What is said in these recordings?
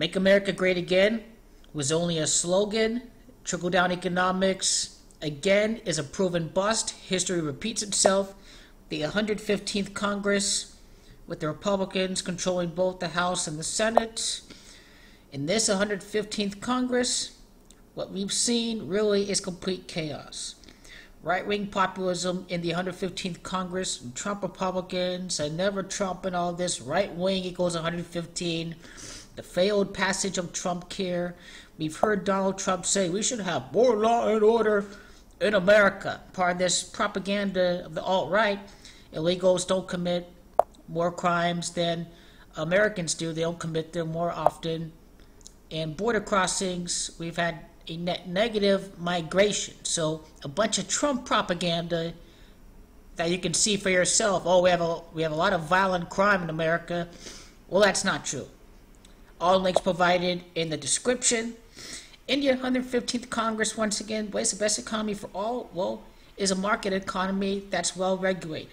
Make America Great Again was only a slogan. Trickle-down economics, again, is a proven bust. History repeats itself. The 115th Congress, with the Republicans controlling both the House and the Senate. In this 115th Congress, what we've seen really is complete chaos. Right-wing populism in the 115th Congress, Trump Republicans, and never Trump and all this, right-wing equals 115, the failed passage of Trump Care. We've heard Donald Trump say we should have more law and order in America. Part of this propaganda of the alt-right, illegals don't commit more crimes than Americans do. They don't commit them more often. And border crossings, we've had a net negative migration. So a bunch of Trump propaganda that you can see for yourself. Oh, we have a lot of violent crime in America. Well, that's not true. All links provided in the description. India 115th Congress, once again, what's the best economy for all? Well, is a market economy that's well regulated.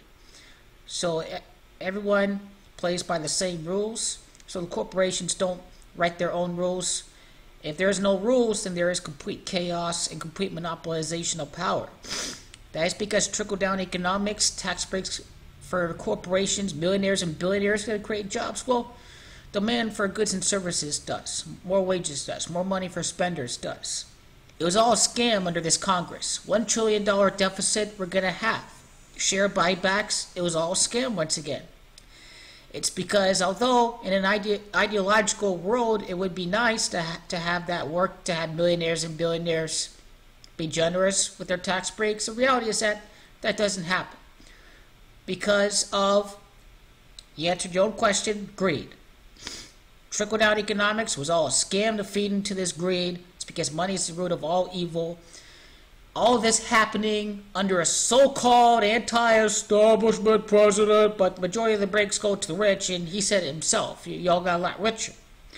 So everyone plays by the same rules. So the corporations don't write their own rules. If there's no rules, then there is complete chaos and complete monopolization of power. That is because trickle-down economics, tax breaks for corporations, millionaires and billionaires going to create jobs. Well, demand for goods and services does. More wages does. More money for spenders does. It was all a scam under this Congress. $1 trillion deficit we're going to have. Share buybacks, it was all a scam once again. It's because although in an ideological world it would be nice to have that work, to have millionaires and billionaires be generous with their tax breaks, the reality is that that doesn't happen. Because of, you answered your own question, greed. Trickle-down economics was all a scam to feed into this greed. It's because money is the root of all evil. All this happening under a so-called anti-establishment president, but the majority of the breaks go to the rich, and he said it himself. Y'all got a lot richer.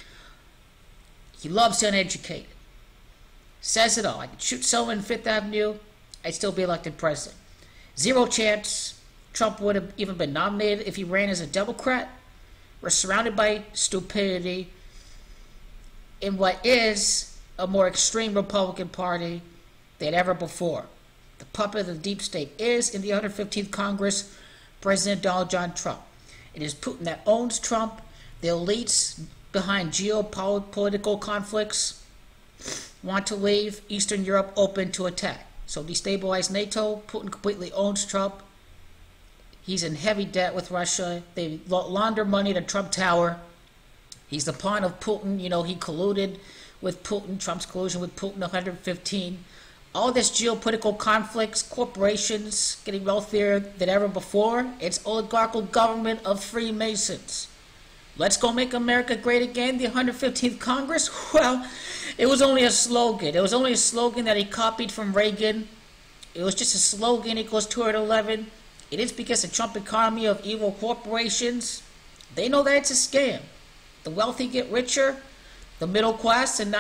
He loves the uneducated. Says it all. I could shoot someone in Fifth Avenue, I'd still be elected president. Zero chance Trump would have even been nominated if he ran as a Democrat. We're surrounded by stupidity in what is a more extreme Republican Party than ever before. The puppet of the deep state is, in the 115th Congress, President Donald John Trump. It is Putin that owns Trump. The elites behind geopolitical conflicts want to leave Eastern Europe open to attack. So destabilize NATO. Putin completely owns Trump. He's in heavy debt with Russia. They launder money to Trump Tower. He's the pawn of Putin. You know, he colluded with Putin, Trump's collusion with Putin, 115. All this geopolitical conflicts, corporations getting wealthier than ever before. It's oligarchical government of Freemasons. Let's go make America great again, the 115th Congress? Well, it was only a slogan. It was only a slogan that he copied from Reagan. It was just a slogan equals 211. It is because the Trump economy of evil corporations, they know that it's a scam. The wealthy get richer. The middle class, the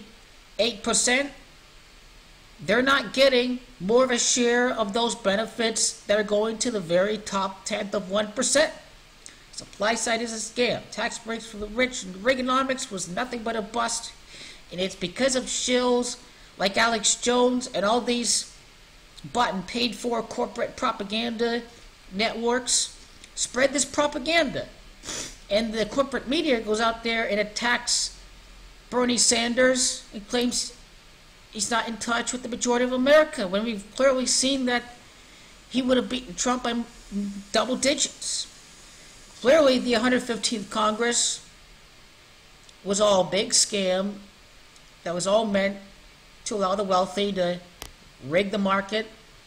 98%, they're not getting more of a share of those benefits that are going to the very top 10th of 1%. Supply side is a scam. Tax breaks for the rich and Reaganomics was nothing but a bust. And it's because of shills like Alex Jones and all these bought and paid for corporate propaganda networks spread this propaganda. And the corporate media goes out there and attacks Bernie Sanders and claims he's not in touch with the majority of America, when we've clearly seen that he would have beaten Trump by double digits. Clearly, the 115th Congress was all a big scam that was all meant to allow the wealthy to rig the market,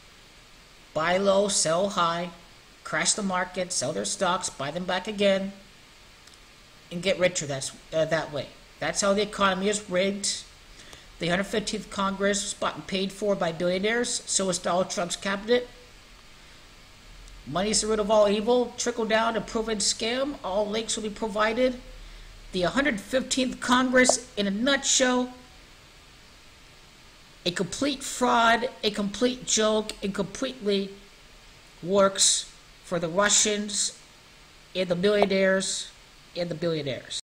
buy low, sell high, crash the market, sell their stocks, buy them back again, and get richer that way. That's how the economy is rigged. The 115th Congress was bought and paid for by billionaires. So is Donald Trump's cabinet. Money is the root of all evil. Trickle down, a proven scam. All links will be provided. The 115th Congress, in a nutshell, a complete fraud, a complete joke, and completely works for the Russians and the millionaires and the billionaires.